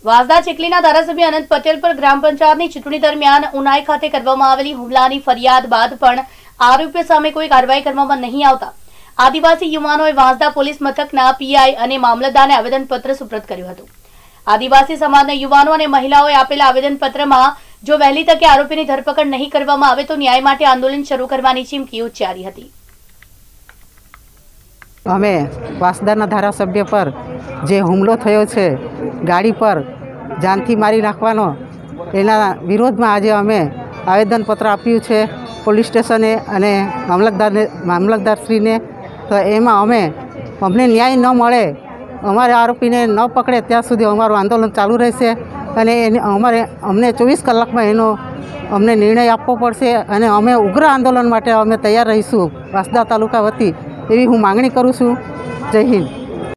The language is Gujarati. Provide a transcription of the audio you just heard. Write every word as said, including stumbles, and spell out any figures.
વાંસદા ચીખલીના ધારાસભ્ય અનંત પટેલ પર ગ્રામ પંચાયતની ચૂંટણી દરમિયાન ઉનાઈ ખાતે કરવામાં આવેલી હુમલાની ફરિયાદ બાદ પણ આરોપીઓ સામે કોઈ કાર્યવાહી કરવામાં નહીં આવતા આદિવાસી યુવાનોએ વાંસદા પોલીસ મથકના પીઆઈ અને મામલતદારને આવેદનપત્ર સુપ્રત કર્યું હતું। આદિવાસી સમાજના યુવાનો અને મહિલાઓએ આપેલા આવેદનપત્રમાં જો વહેલી તકે આરોપીની ધરપકડ નહીં કરવામાં આવે તો ન્યાય માટે આંદોલન શરૂ કરવાની ચીમકી ઉચ્ચારી હતી। અમે વાંસદાના ધારાસભ્ય પર જે હુમલો થયો છે, ગાડી પર જાનથી મારી નાખવાનો, એના વિરોધમાં આજે અમે આવેદનપત્ર આપ્યું છે પોલીસ સ્ટેશને અને મામલતદારને મામલતદારશ્રીને। તો એમાં અમે અમને ન્યાય ન મળે, અમારે આરોપીને ન પકડે ત્યાં સુધી અમારું આંદોલન ચાલુ રહેશે અને એને અમારે અમને ચોવીસ કલાકમાં એનો અમને નિર્ણય આપવો પડશે અને અમે ઉગ્ર આંદોલન માટે અમે તૈયાર રહીશું વાંસદા તાલુકા વતી, એવી હું માંગણી કરું છું। જય હિન્દ।